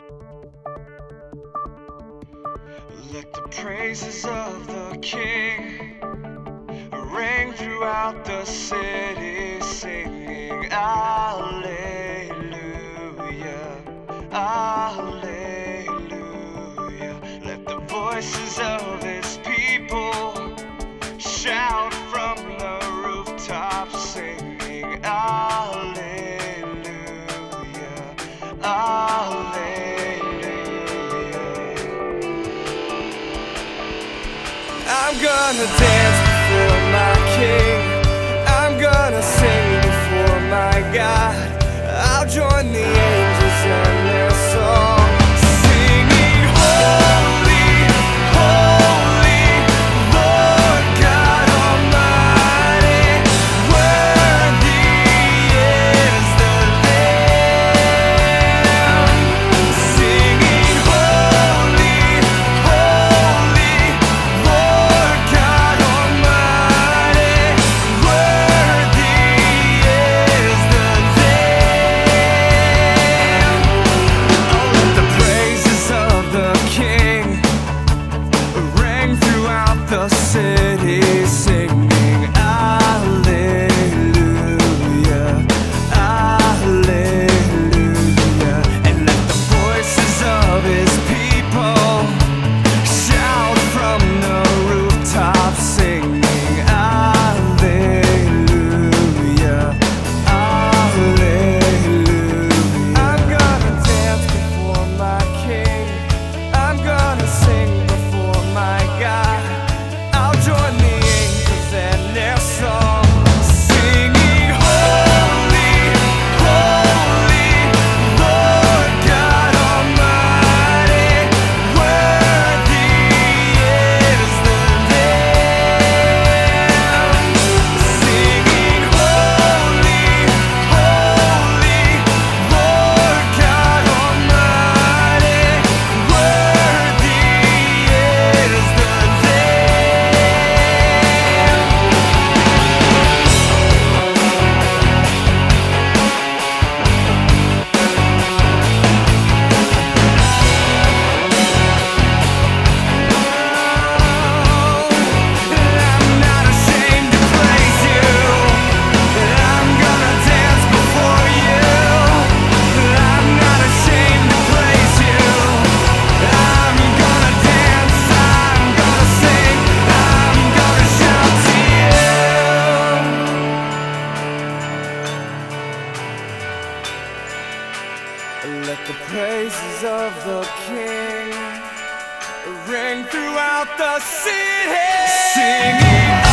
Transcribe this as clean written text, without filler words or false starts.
Let the praises of the King ring throughout the city, singing Alleluia, Alleluia. Let the voices of His people shout from the rooftops, singing Alleluia, Alleluia. I'm gonna dance before my King, I'm gonna sing before my God. I'll join the angels in their song, singing holy, holy, Lord God Almighty. Worthy is the Lamb, singing holy, holy, Lord God Almighty. Worthy is the Lamb. Oh, let the praises of the King ring throughout the city, singing Alleluia, Alleluia. And let the voices of His people shout from the rooftops, singing Alleluia, Alleluia. I'm gonna dance before my King, I'm gonna sing before my God. I'll join the angels in their song, singing holy, holy, Lord God Almighty. Worthy is the Lamb, singing holy, holy, Lord God Almighty. Worthy is the I'm not ashamed to praise you, I'm gonna dance before you. I'm not ashamed to praise you, I'm gonna dance, I'm gonna sing, I'm gonna shout to you. Let the praises of the King ring throughout the city, singing